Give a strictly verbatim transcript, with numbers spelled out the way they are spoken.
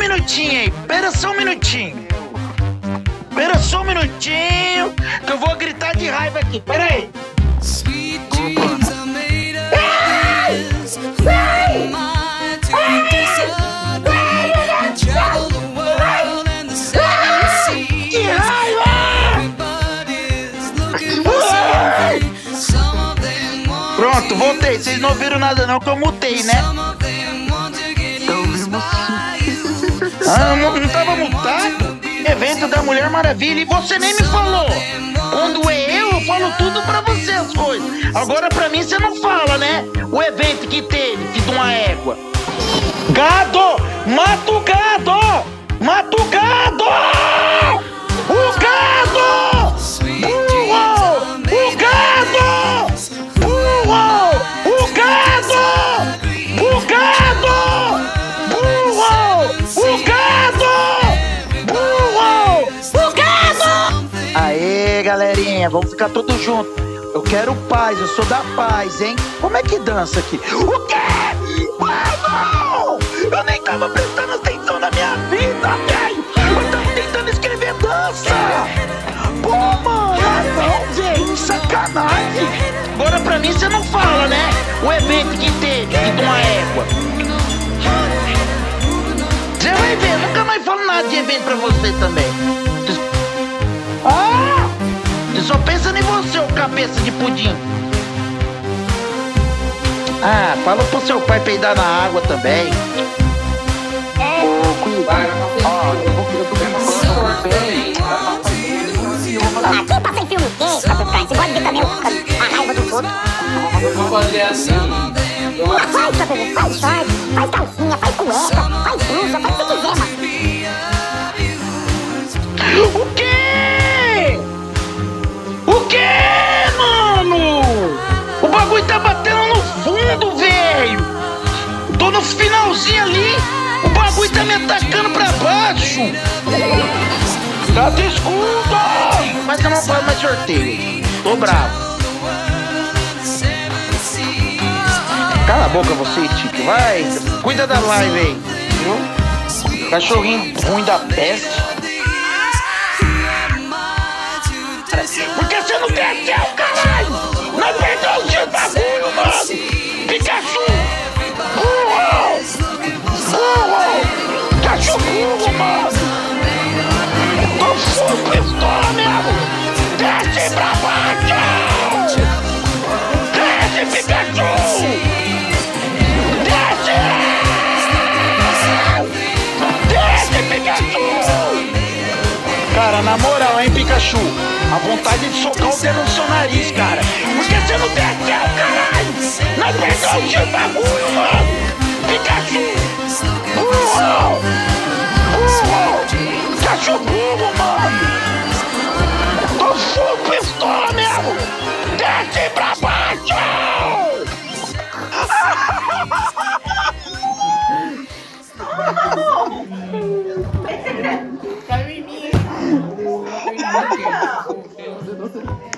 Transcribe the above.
minutinho aí, espera só um minutinho. Espera só um minutinho, que eu vou gritar de raiva aqui, pera aí. Que raiva! Pronto, voltei. Vocês não ouviram nada não, que eu mutei, né? Ah, não, não tava mutado? Evento da Mulher Maravilha e você nem me falou. Quando é eu, eu falo tudo pra você as coisas. Agora pra mim você não fala, né? O evento que teve, filho de uma égua. Gado! Mata o gado! Mata o gado! O gado! Burro! O gado! Burro! O gado! O gado! Burro! O gado! Burro! O gado! Aê, galerinha, vamos ficar todos juntos. Eu quero paz, eu sou da paz, hein? Como é que dança aqui? O quê? Mano! Eu nem tava prestando atenção na minha vida, velho! Eu tava tentando escrever dança! Pô, mano! Ah, não, velho! Sacanagem! Agora pra mim você não fala, né? O evento que teve, de uma égua. Você vai ver, eu nunca mais falo nada de evento pra você também. Ah! Você só pensa em você, ô cabeça de pudim. Ah, fala pro seu pai peidar na água também. Ô, cuidado. Ó, eu vou ficar bem. Ah, quem passa em filme quem, Papai Fry? Você pode ver também a raiva dos outros. Eu vou fazer assim. Ah, faz, Papai, faz short, faz calcinha, faz cueca, faz blusa, faz o que quiser, mano. O quê? O quê, mano? O bagulho tá batendo no fundo, velho. Tô no finalzinho ali. O bagulho tá me atacando pra baixo. Tá de escudo. Mas eu não faço mais sorteio. Tô bravo. Cala a boca você, Tito. Vai. Cuida da live aí. Viu? Cachorrinho ruim da peste. Por que você não desceu, caralho? Nós perdemos o bagulho, mano! Pikachu! Burro! Burro! Pikachu burro, mano! Tô full pistola mesmo! Desce pra baixo! Desce, Pikachu! Desce! Desce, Pikachu! Cara, na moral, hein, Pikachu? A vontade de socar o dedo no seu nariz, cara. Por que você não desceu, caralho? Nós perdemos o bagulho, mano. Pikachu. Burro. Burro. Pikachu burro, mano. Tô full pistola mesmo. Desce pra baixo. Caiu em mim. Caiu em mim.